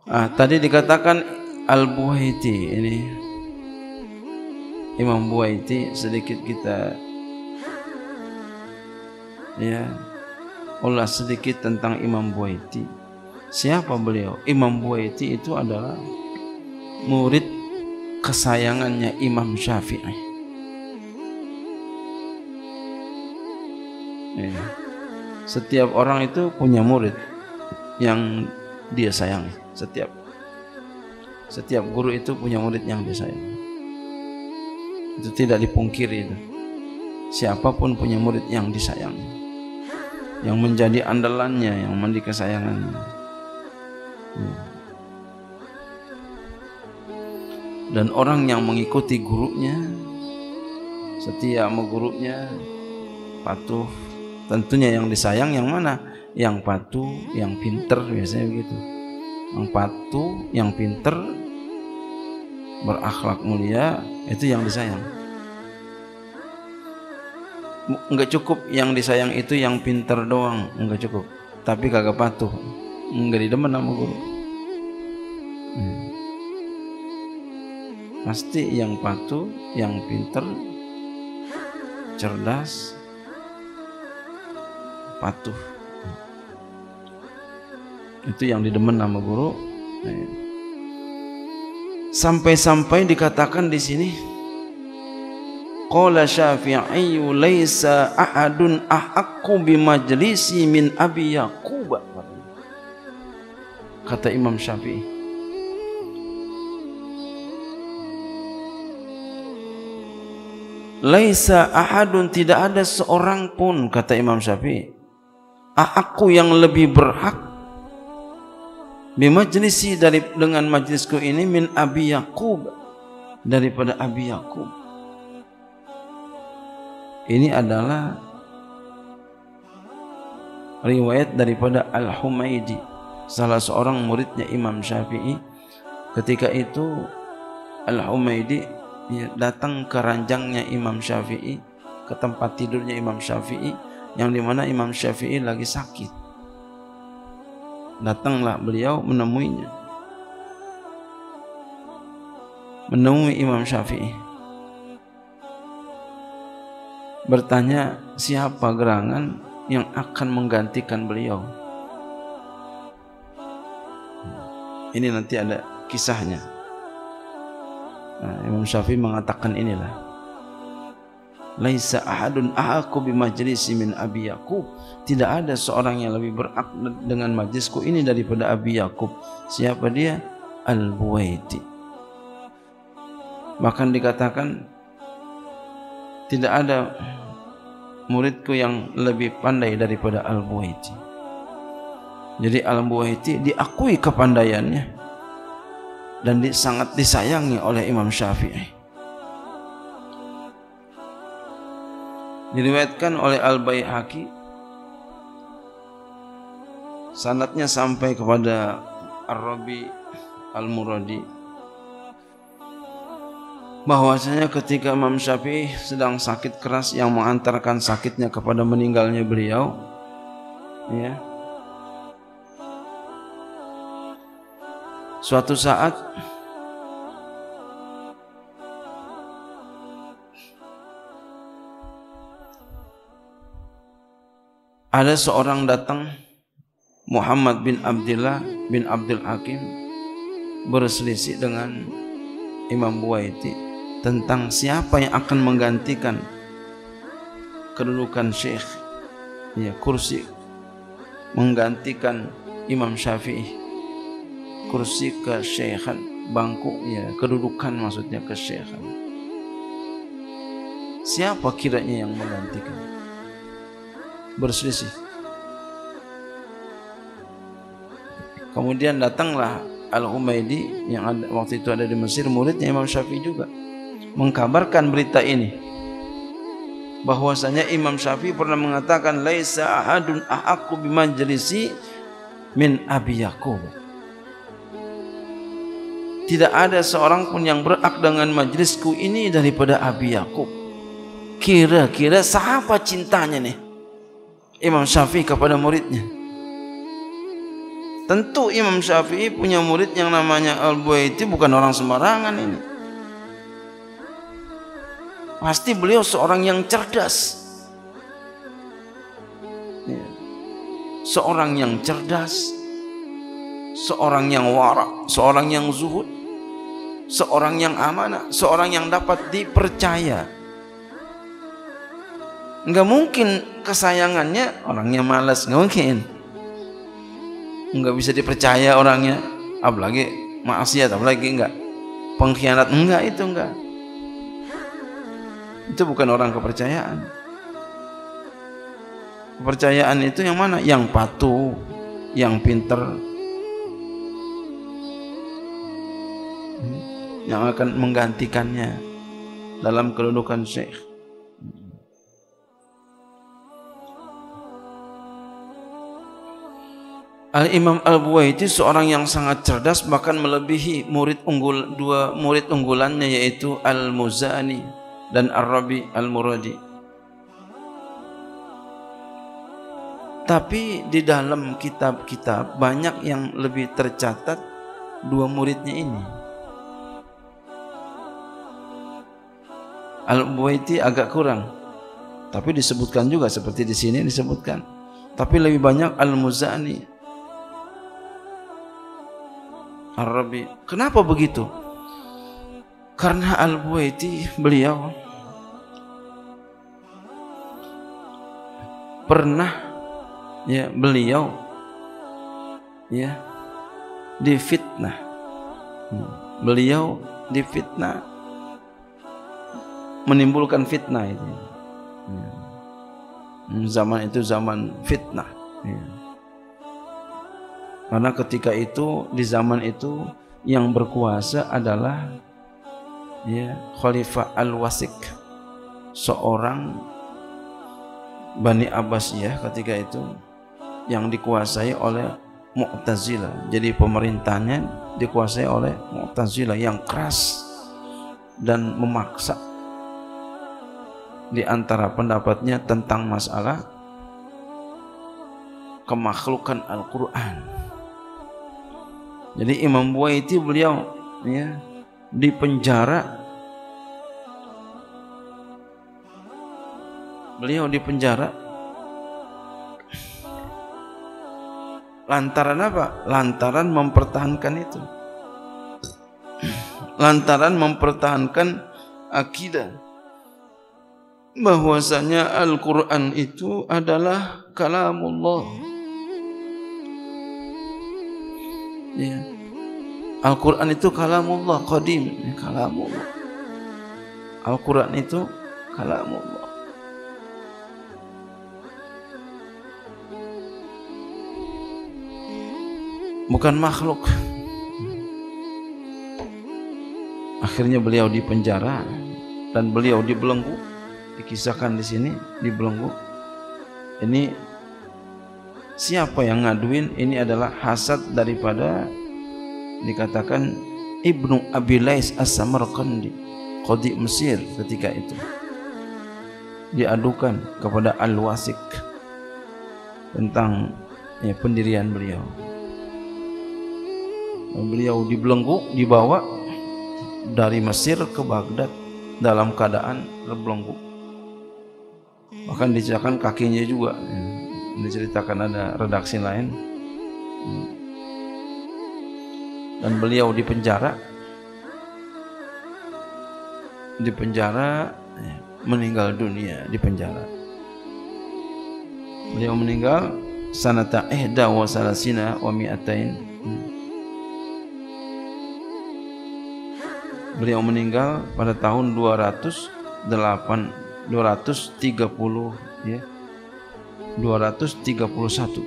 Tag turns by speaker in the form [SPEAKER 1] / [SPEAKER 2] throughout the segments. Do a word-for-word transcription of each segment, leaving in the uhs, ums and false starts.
[SPEAKER 1] Ah, tadi dikatakan Al-Buwaiti ini Imam Buwaiti, sedikit kita ya ulas sedikit tentang Imam Buwaiti. Siapa beliau? Imam Buwaiti itu adalah murid kesayangannya Imam Syafi'i. Ya. Setiap orang itu punya murid yang dia sayangi. Setiap setiap guru itu punya murid yang dia sayangi. Itu tidak dipungkiri itu. Siapapun punya murid yang disayangi, yang menjadi andalannya, yang menjadi kesayangannya. Ya. Dan orang yang mengikuti gurunya, setia sama gurunya, patuh. Tentunya yang disayang yang mana? Yang patuh, yang pinter, biasanya begitu. Yang patuh, yang pinter, berakhlak mulia, itu yang disayang. Enggak cukup yang disayang itu yang pinter doang, enggak cukup. Tapi kagak patuh, enggak didemen sama guru. Hmm. Pasti yang patuh, yang pinter, cerdas, patuh, itu yang didemen sama guru. Sampai-sampai dikatakan di sini, qala Syafi'i laisa ahadun ahaqqu bimajlisi min Abi Yaqub. Kata Imam Syafi'i, laisa ahadun, tidak ada seorang pun, kata Imam Syafi'i, aku yang lebih berhak bimajlisi, dari dengan majlisku ini, min Abi Yaqub, daripada Abi Yaqub. Ini adalah riwayat daripada Al-Humaidi, salah seorang muridnya Imam Syafi'i. Ketika itu Al-Humaidi ya, datang ke ranjangnya Imam Syafi'i, ke tempat tidurnya Imam Syafi'i, yang dimana Imam Syafi'i lagi sakit. Datanglah beliau menemuinya, menemui Imam Syafi'i, bertanya siapa gerangan yang akan menggantikan beliau. Ini nanti ada kisahnya. Nah, Imam Syafi'i mengatakan inilah, laisa ahadun ahaqqu bimajlisi min Abi Yaqub, tidak ada seorang yang lebih berhak dengan majlisku ini daripada Abi Yaqub. Siapa dia? Al-Buwaiti. Bahkan dikatakan tidak ada muridku yang lebih pandai daripada Al-Buwaiti. Jadi Al-Buwaiti diakui kepandaiannya dan di, sangat disayangi oleh Imam Syafi'i. Diriwayatkan oleh Al-Baihaqi, sanadnya sampai kepada Ar-Rabi Al-Muradi, bahwasanya ketika Imam Syafi'i sedang sakit keras yang mengantarkan sakitnya kepada meninggalnya beliau, ya, suatu saat ada seorang datang, Muhammad bin Abdullah bin Abdul Hakim, berselisih dengan Imam Buwaiti tentang siapa yang akan menggantikan kedudukan syekh, ya, kursi menggantikan Imam Syafi'i, kursi kesyekhan, bangku, ya, kedudukan maksudnya kesyekhan. Siapa kiranya yang menggantikan? Berselisih. Kemudian datanglah Al-Humaidi yang ada, waktu itu ada di Mesir, muridnya Imam Syafi'i juga, mengkabarkan berita ini, bahwasanya Imam Syafi'i pernah mengatakan laisa ahadun ahaqqu bimajlisi min Abi Yaqub. Tidak ada seorang pun yang berhak dengan majlisku ini daripada Abi Yaqub. Kira-kira siapa cintanya nih Imam Syafi'i kepada muridnya? Tentu Imam Syafi'i punya murid yang namanya Al-Buwaiti, bukan orang sembarangan ini. Pasti beliau seorang yang cerdas. Ya. Seorang yang cerdas, seorang yang wara, seorang yang zuhud, seorang yang amanah, seorang yang dapat dipercaya. Enggak mungkin kesayangannya orangnya malas, enggak mungkin. Enggak bisa dipercaya orangnya, apalagi maksiat, apalagi enggak pengkhianat, enggak, itu enggak. Itu bukan orang kepercayaan. Kepercayaan itu yang mana? Yang patuh, yang pinter, yang akan menggantikannya dalam kedudukan syekh. Al-Imam Al-Buwaiti seorang yang sangat cerdas, bahkan melebihi murid unggul dua murid unggulannya, yaitu Al-Muzani dan Ar-Rabi Al-Muradi. Tapi di dalam kitab-kitab banyak yang lebih tercatat dua muridnya ini. Al-Buwaiti agak kurang, tapi disebutkan juga seperti di sini disebutkan. Tapi lebih banyak Al-Muzani, Ar-Rabi. Kenapa begitu? Karena Al-Buwaiti beliau pernah ya beliau ya difitnah. Beliau difitnah, menimbulkan fitnah itu. Ya. Zaman itu zaman fitnah. Ya. Karena ketika itu, di zaman itu yang berkuasa adalah ya Khalifah Al-Wasik, seorang Bani Abbasiyah ketika itu, yang dikuasai oleh Mu'tazilah. Jadi pemerintahnya dikuasai oleh Mu'tazilah yang keras dan memaksa di antara pendapatnya tentang masalah kemakhlukan Al-Quran. Jadi Imam Buwaiti beliau ya di penjara, beliau di penjara lantaran apa? Lantaran mempertahankan itu, lantaran mempertahankan akidah bahwasanya Al-Quran itu adalah kalamullah. Ya. Al-Quran itu kalamullah qadim, kalamullah. Al-Quran itu kalamullah. Bukan makhluk. Akhirnya beliau dipenjara dan beliau dibelenggu. Dikisahkan di sini dibelenggu. Ini siapa yang ngaduin? Ini adalah hasad daripada dikatakan Ibnu Abi Lais As-Samarqandi, qadhi Mesir ketika itu. Diadukan kepada Al-Wasik tentang ya, pendirian beliau. Beliau dibelenggu, dibawa dari Mesir ke Baghdad dalam keadaan terbelenggu. Bahkan diceritakan kakinya juga, diceritakan ada redaksi lain. Dan beliau di penjara, di penjara meninggal dunia di penjara. Beliau meninggal sanata ihda wa salasina wa mi'atain. Beliau meninggal pada tahun dua ratus delapan, dua ratus tiga puluh ya. dua ratus tiga puluh satu.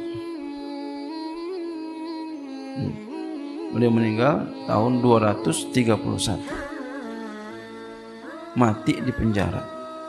[SPEAKER 1] Beliau meninggal tahun dua ratus tiga puluh satu. Mati di penjara.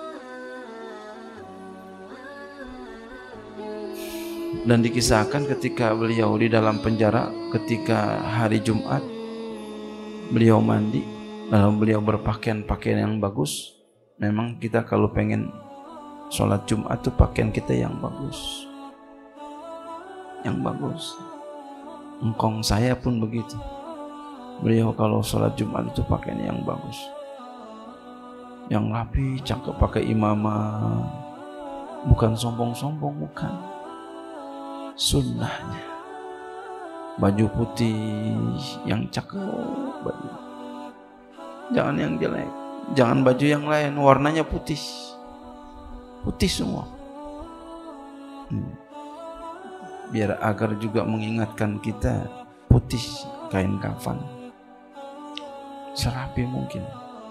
[SPEAKER 1] Dan dikisahkan ketika beliau di dalam penjara, ketika hari Jumat, beliau mandi, lalu beliau berpakaian pakaian yang bagus. Memang kita kalau pengen sholat Jumat tuh pakaian kita yang bagus, yang bagus. engkong saya pun begitu. Beliau kalau sholat Jumat itu pakaian yang bagus, yang rapi, cakep, pakai imamah, bukan sombong-sombong, bukan. Sunnahnya baju putih yang cakep, baju. Jangan yang jelek, jangan baju yang lain warnanya putih, putih semua. Hmm. Biar agar juga mengingatkan kita putih kain kafan, serapi mungkin.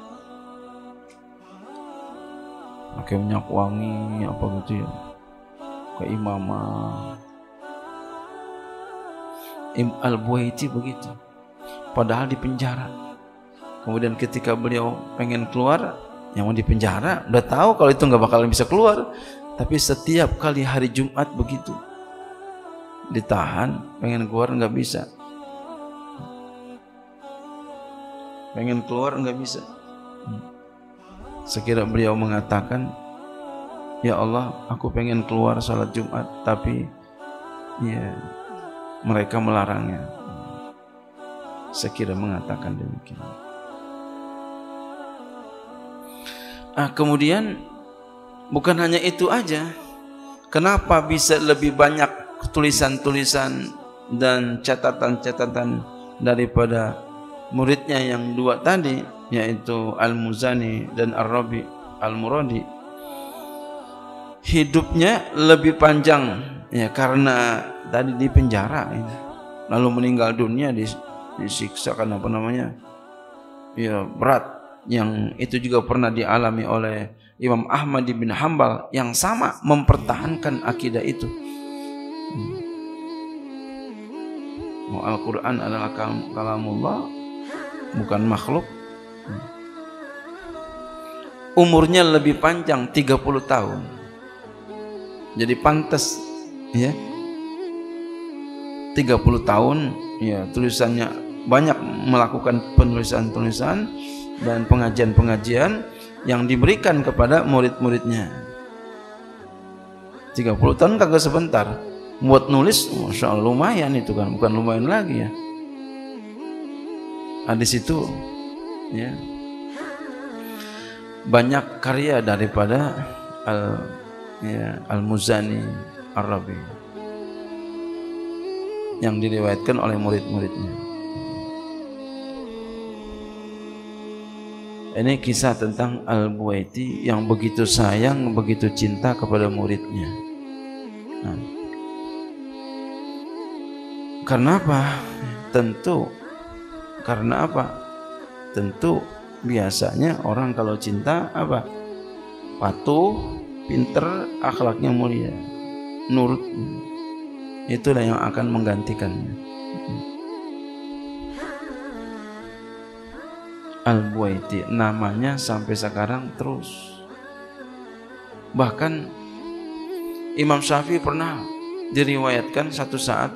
[SPEAKER 1] Pakai minyak wangi apa gitu ya, ke imamah. Al-Buaiti begitu, padahal di penjara. Kemudian ketika beliau pengen keluar, yang mau di penjara udah tahu kalau itu nggak bakalan bisa keluar, tapi setiap kali hari Jumat begitu, ditahan, pengen keluar nggak bisa, pengen keluar nggak bisa. Sekira beliau mengatakan, ya Allah, aku pengen keluar salat Jumat, tapi ya mereka melarangnya. Sekira mengatakan demikian. Ah, kemudian bukan hanya itu aja. Kenapa bisa lebih banyak tulisan-tulisan dan catatan-catatan daripada muridnya yang dua tadi, yaitu Al-Muzani dan Ar-Rabi Al-Muradi? Hidupnya lebih panjang ya karena tadi di penjara ini, lalu meninggal dunia disiksa kan apa namanya ya berat, yang itu juga pernah dialami oleh Imam Ahmad bin Hanbal yang sama mempertahankan akidah itu. hmm. Al-Quran adalah kalamullah, bukan makhluk. Umurnya lebih panjang tiga puluh tahun, jadi pantas ya tiga puluh tahun ya, tulisannya banyak, melakukan penulisan-tulisan dan pengajian-pengajian yang diberikan kepada murid-muridnya. Tiga puluh tahun kagak sebentar buat nulis, masya Allah lumayan itu kan, bukan lumayan lagi ya. Nah, di situ ya banyak karya daripada al ya, Al-Muzani Ar-Rabi yang diriwayatkan oleh murid-muridnya. Ini kisah tentang Al-Buaiti yang begitu sayang, begitu cinta kepada muridnya. Nah, karena apa? Tentu karena apa? Tentu biasanya orang kalau cinta apa? Patuh, pinter, akhlaknya mulia, nurut. Itulah yang akan menggantikannya. Al-Buaiti namanya sampai sekarang terus. Bahkan Imam Syafi'i pernah diriwayatkan satu saat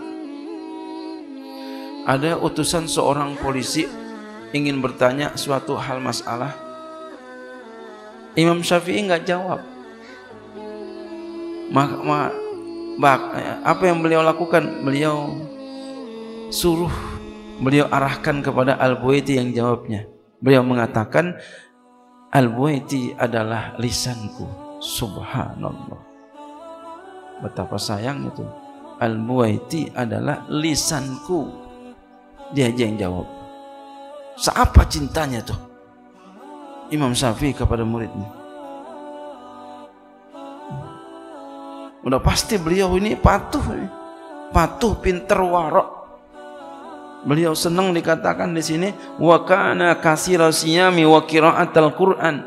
[SPEAKER 1] ada utusan seorang polisi ingin bertanya suatu hal masalah. Imam Syafi'i nggak jawab. Maka ma, bak, apa yang beliau lakukan? Beliau suruh, beliau arahkan kepada Al-Buaiti yang jawabnya. Beliau mengatakan, Al-Buaiti adalah lisanku. Subhanallah. Betapa sayang itu. Al-Buaiti adalah lisanku. Dia aja yang jawab. Seapa cintanya tuh Imam Syafi'i kepada muridnya. Udah pasti beliau ini patuh, patuh, pinter, warok. Beliau senang dikatakan di sini wa kana katsira siyami wa qiraatal Qur'an.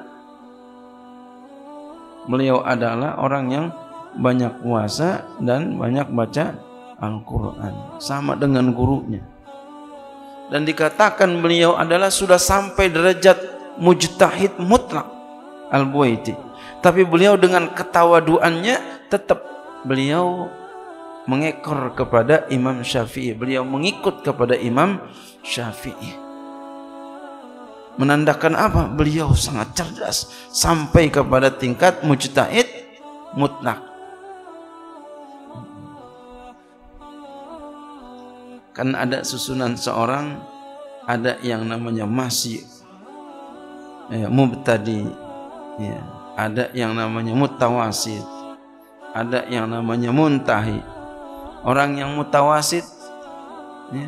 [SPEAKER 1] Beliau adalah orang yang banyak puasa dan banyak baca Al-Qur'an, sama dengan gurunya. Dan dikatakan beliau adalah sudah sampai derajat mujtahid mutlak Al-Buaiti. Tapi beliau dengan ketawaduannya tetap beliau mengekor kepada Imam Syafi'i. Beliau mengikut kepada Imam Syafi'i. Menandakan apa? Beliau sangat cerdas sampai kepada tingkat mujtahid mutlak. Kan ada susunan seorang, ada yang namanya masih ya, mubtadi, ya, ada yang namanya mutawasid, ada yang namanya muntahi. Orang yang mutawasid ya,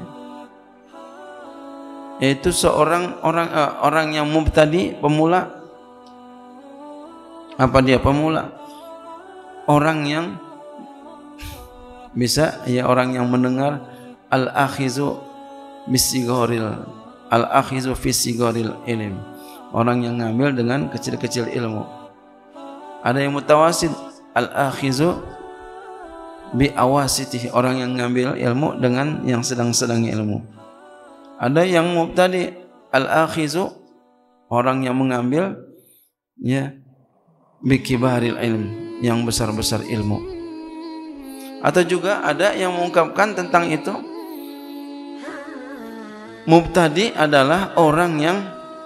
[SPEAKER 1] yaitu seorang orang uh, orang yang mubtadi, pemula. Apa dia pemula? Orang yang bisa ya, orang yang mendengar al-akhizu bisigoril al-akhizu fisigoril ilm, orang yang ngambil dengan kecil-kecil ilmu. Ada yang mutawasid, al-akhizu bi awasitih, orang yang ngambil ilmu dengan yang sedang-sedang ilmu. Ada yang mubtadi, al-akhizu, orang yang mengambil ya bi kibaril ilm, yang besar-besar ilmu. Atau juga ada yang mengungkapkan tentang itu, mubtadi adalah orang yang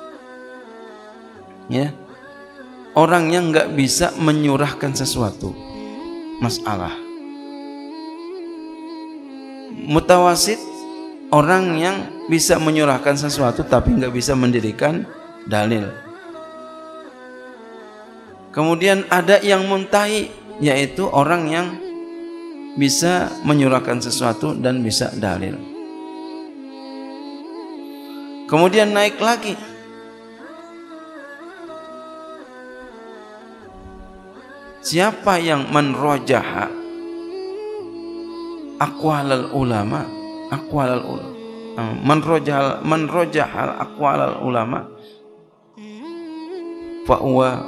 [SPEAKER 1] ya, orang yang nggak bisa menyurahkan sesuatu masalah. Mutawasid, orang yang bisa menyurahkan sesuatu tapi nggak bisa mendirikan dalil. Kemudian ada yang muntahi, yaitu orang yang bisa menyurahkan sesuatu dan bisa dalil. Kemudian naik lagi, siapa yang menrojaha aqwalal ulama, aqwalal ulama, menrojahal menrojahal aqwalal ulama, fa huwa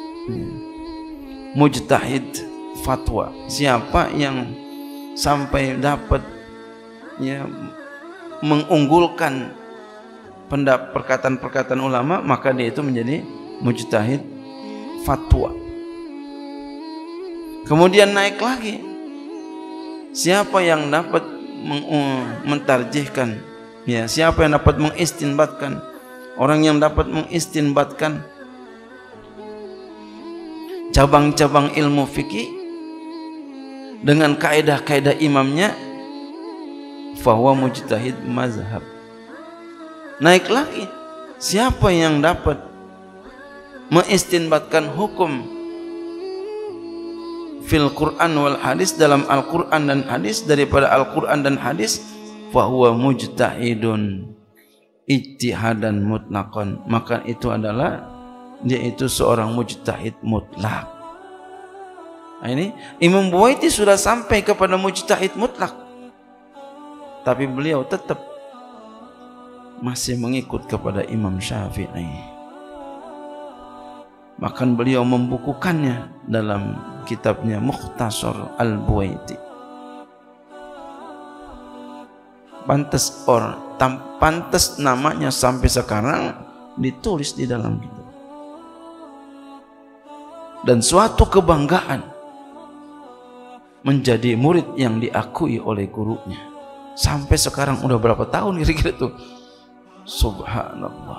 [SPEAKER 1] mujtahid fatwa. Siapa yang sampai dapat ya mengunggulkan pendapat perkataan-perkataan ulama, maka dia itu menjadi mujtahid fatwa. Kemudian naik lagi, siapa yang dapat mentarjihkan, ya, siapa yang dapat mengistinbatkan, orang yang dapat mengistinbatkan cabang-cabang ilmu fikih dengan kaidah-kaidah imamnya, fahuwa mujtahid mazhab. Naik lagi, siapa yang dapat mengistinbatkan hukum fil Quran wal hadis, dalam Al-Quran dan hadis, daripada Al-Quran dan hadis, fahuwa mujtahidun ijtihadan mutlaqan, maka itu adalah dia itu seorang mujtahid mutlak. Nah, ini Imam Buwaiti sudah sampai kepada mujtahid mutlak, tapi beliau tetap masih mengikut kepada Imam Syafi'i. Bahkan beliau membukukannya dalam kitabnya Mukhtasar Al-Buwaiti. Pantas or, tam, pantas namanya sampai sekarang ditulis di dalam kitab. Dan suatu kebanggaan menjadi murid yang diakui oleh gurunya. Sampai sekarang udah berapa tahun kira-kira tuh? Subhanallah.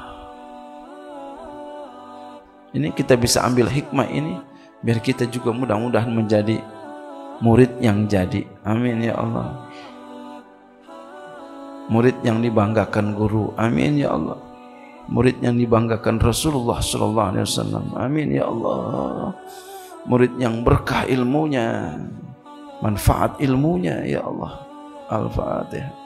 [SPEAKER 1] Ini kita bisa ambil hikmah ini, biar kita juga mudah-mudahan menjadi murid yang jadi. Amin ya Allah. Murid yang dibanggakan guru. Amin ya Allah. Murid yang dibanggakan Rasulullah sallallahu alaihi wasallam. Amin ya Allah. Murid yang berkah ilmunya, manfaat ilmunya ya Allah. Al-Fatihah.